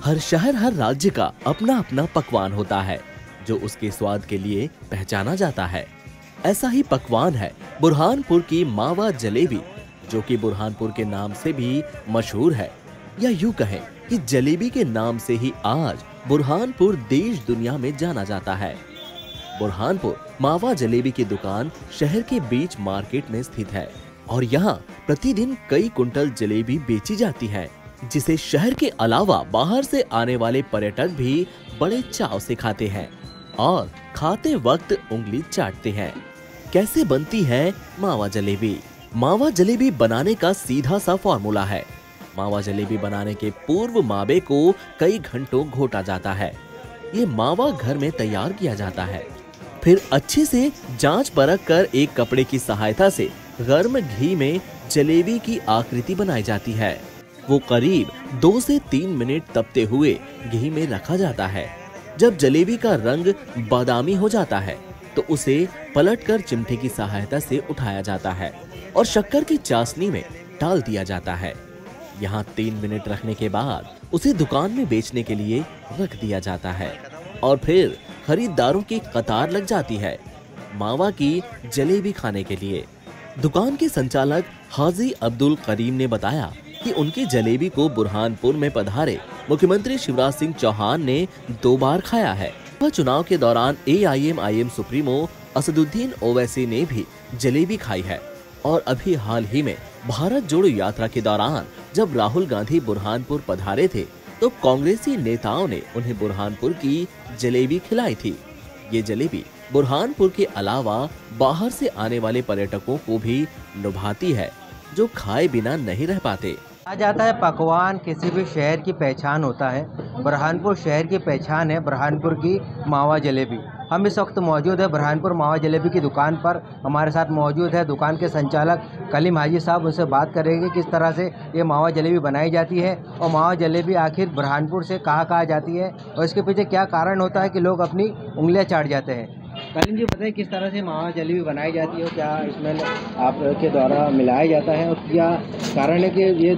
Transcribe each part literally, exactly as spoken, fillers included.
हर शहर हर राज्य का अपना अपना पकवान होता है जो उसके स्वाद के लिए पहचाना जाता है। ऐसा ही पकवान है बुरहानपुर की मावा जलेबी, जो कि बुरहानपुर के नाम से भी मशहूर है। या यूं कहें कि जलेबी के नाम से ही आज बुरहानपुर देश दुनिया में जाना जाता है। बुरहानपुर मावा जलेबी की दुकान शहर के बीच मार्केट में स्थित है और यहाँ प्रतिदिन कई कुंटल जलेबी बेची जाती है, जिसे शहर के अलावा बाहर से आने वाले पर्यटक भी बड़े चाव से खाते हैं और खाते वक्त उंगली चाटते हैं। कैसे बनती है मावा जलेबी? मावा जलेबी बनाने का सीधा सा फॉर्मूला है। मावा जलेबी बनाने के पूर्व मावे को कई घंटों घोटा जाता है। ये मावा घर में तैयार किया जाता है, फिर अच्छे से जांच परख कर एक कपड़े की सहायता से गर्म घी में जलेबी की आकृति बनाई जाती है। वो करीब दो से तीन मिनट तपते हुए घी में रखा जाता है। जब जलेबी का रंग बादामी हो जाता है तो उसे पलटकर चिमटे की सहायता से उठाया जाता है और शक्कर की चाशनी में डाल दिया जाता है। यहाँ तीन मिनट रखने के बाद उसे दुकान में बेचने के लिए रख दिया जाता है और फिर खरीदारों की कतार लग जाती है मावा की जलेबी खाने के लिए। दुकान के संचालक हाजी अब्दुल करीम ने बताया कि उनकी जलेबी को बुरहानपुर में पधारे मुख्यमंत्री शिवराज सिंह चौहान ने दो बार खाया है। वह चुनाव के दौरान A I M I M supremo Asaduddin Owaisi ने भी जलेबी खाई है और अभी हाल ही में भारत जोड़ो यात्रा के दौरान जब राहुल गांधी बुरहानपुर पधारे थे तो कांग्रेसी नेताओं ने उन्हें बुरहानपुर की जलेबी खिलाई थी। ये जलेबी बुरहानपुर के अलावा बाहर से आने वाले पर्यटकों को भी लुभाती है, जो खाए बिना नहीं रह पाते। कहा जाता है पकवान किसी भी शहर की पहचान होता है। बुरहानपुर शहर की पहचान है बुरहानपुर की मावा जलेबी। हम इस वक्त मौजूद है बुरहानपुर मावा जलेबी की दुकान पर। हमारे साथ मौजूद है दुकान के संचालक कलीम हाजी साहब। उनसे बात करेंगे किस तरह से ये मावा जलेबी बनाई जाती है और मावा जलेबी आखिर बुरहानपुर से कहाँ कहाँ जाती है और इसके पीछे क्या कारण होता है कि लोग अपनी उंगलियाँ चाट जाते हैं। कलीम जी बताइए किस तरह से मावा जलेबी बनाई जाती है, क्या इसमें आपके द्वारा मिलाया जाता है और क्या कारण है कि ये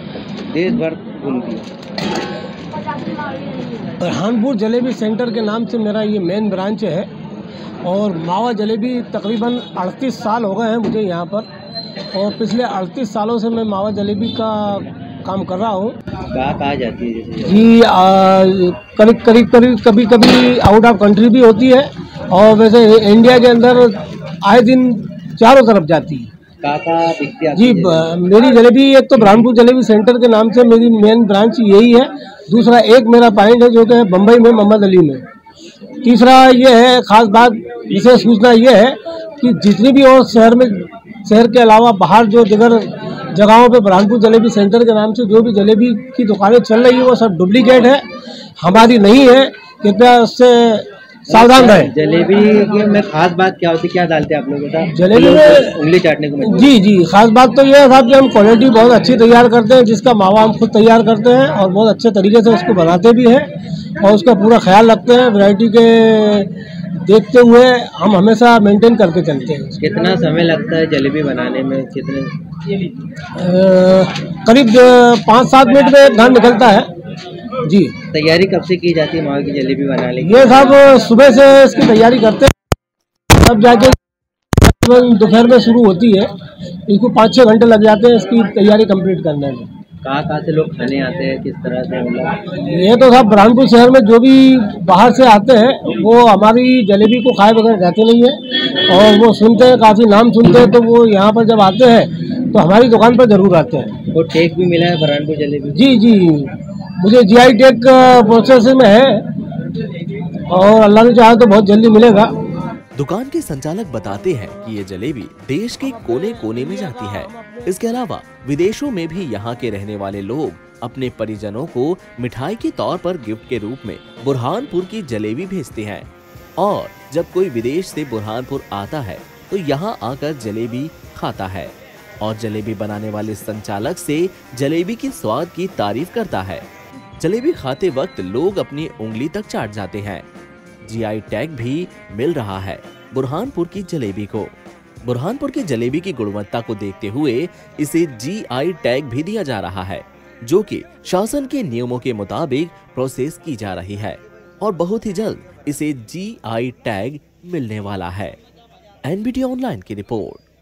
देश भर घूमती है? बुरहानपुर जलेबी सेंटर के नाम से मेरा ये मेन ब्रांच है और मावा जलेबी तकरीबन अड़तीस साल हो गए हैं मुझे यहाँ पर और पिछले अड़तीस सालों से मैं मावा जलेबी का काम कर रहा हूँ। कहाँ कहाँ जाती है? जी करीब करीब करीब कभी कभी आउट ऑफ कंट्री भी होती है और वैसे इंडिया के अंदर आए दिन चारों तरफ जाती है। कहाँ जी मेरी जलेबी एक तो बुरहानपुर जलेबी सेंटर के नाम से मेरी मेन ब्रांच यही है। दूसरा एक मेरा पॉइंट है जो कि है बम्बई में मोहम्मद अली में। तीसरा ये है खास बात विशेष सूचना ये है कि जितनी भी और शहर में शहर के अलावा बाहर जो जगह जगहों पे बुरहानपुर जलेबी सेंटर के नाम से जो भी जलेबी की दुकानें चल रही है वो सब डुप्लीकेट है, हमारी नहीं है। कृपया उससे सावधान रहे। जलेबी में खास बात क्या होती है, क्या डालते हैं आप लोग? जलेबी में उंगली चाटने को? जी जी खास बात तो ये है साहब कि हम क्वालिटी बहुत अच्छी तैयार करते हैं, जिसका मावा हम खुद तैयार करते हैं और बहुत अच्छे तरीके से उसको बनाते भी हैं और उसका पूरा ख्याल रखते हैं। वैरायटी के देखते हुए हम हमेशा मेंटेन करके चलते हैं। कितना समय लगता है जलेबी बनाने में? कितने करीब पाँच सात मिनट में एक घंटा निकलता है जी। तैयारी कब से की जाती है मावा की जलेबी बनाने की? ये साहब सुबह से इसकी तैयारी करते हैं, तब जाके दोपहर में शुरू होती है। इसको पाँच छः घंटे लग जाते हैं इसकी तैयारी कंप्लीट करने में। कहाँ कहाँ से लोग खाने आते हैं, किस तरह से? मतलब ये तो साहब बुरहानपुर शहर में जो भी बाहर से आते हैं वो हमारी जलेबी को खाए बगैर रहते नहीं है और वो सुनते हैं, काफ़ी नाम सुनते हैं, तो वो यहाँ पर जब आते हैं तो हमारी दुकान पर ज़रूर आते हैं। वो टैग भी मिला है बुरहानपुर जलेबी? जी जी मुझे जी आई टैग प्रोसेस में है और अल्लाह ने चाहा तो बहुत जल्दी मिलेगा। दुकान के संचालक बताते हैं कि ये जलेबी देश के कोने कोने में जाती है। इसके अलावा विदेशों में भी यहाँ के रहने वाले लोग अपने परिजनों को मिठाई के तौर पर गिफ्ट के रूप में बुरहानपुर की जलेबी भेजते हैं और जब कोई विदेश से बुरहानपुर आता है तो यहाँ आकर जलेबी खाता है और जलेबी बनाने वाले संचालक से जलेबी के स्वाद की तारीफ करता है। जलेबी खाते वक्त लोग अपनी उंगली तक चाट जाते हैं। जी आई टैग भी मिल रहा है बुरहानपुर की जलेबी को। बुरहानपुर की जलेबी की गुणवत्ता को देखते हुए इसे जी आई टैग भी दिया जा रहा है। जो कि शासन के नियमों के मुताबिक प्रोसेस की जा रही है और बहुत ही जल्द इसे जी आई टैग मिलने वाला है। एनबीटी ऑनलाइन की रिपोर्ट।